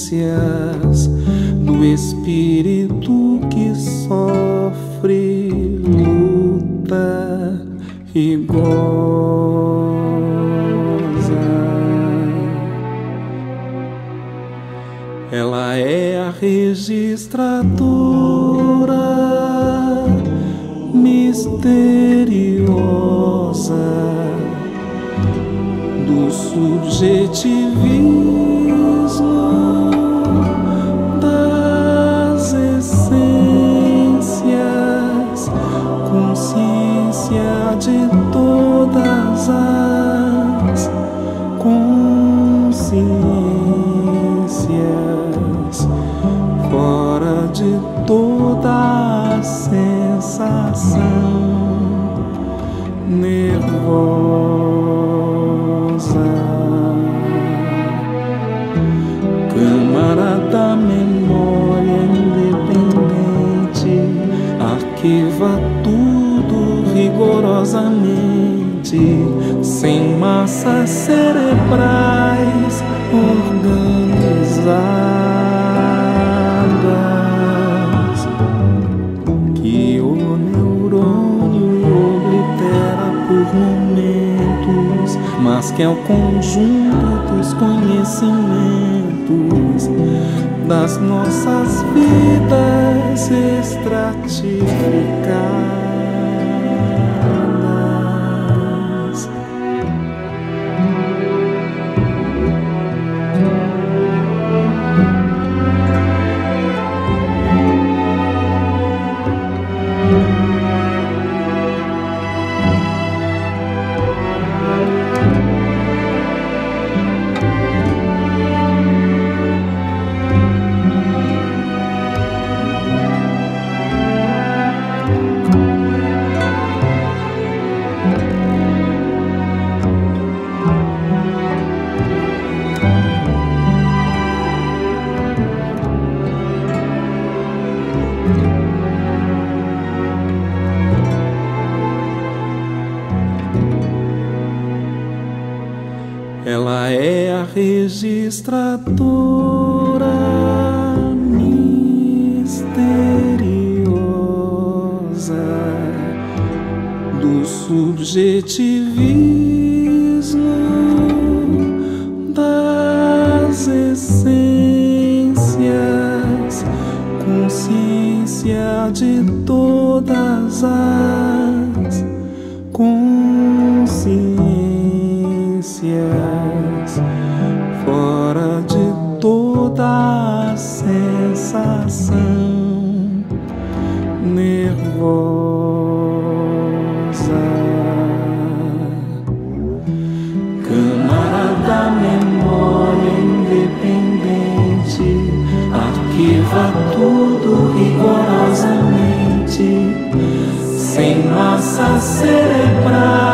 do espírito que sofre, luta e goza. Ela é a registradora misteriosa do subjetivismo das essências, consciência de todas as consciências, fora de toda a sensação nervosa. Câmara da memória independente, arquiva tudo rigorosamente, sem massas cerebrais organizadas, que o neurônio oblitera por momentos, mas que é o conjunto dos conhecimentos das nossas vidas estratificadas. Ela é a registradora misteriosa do subjetivismo das essências, consciência de todas as consciências, fora de toda a sensação nervosa. Câmara da memória independente, arquiva tudo rigorosamente, sem massas cerebrais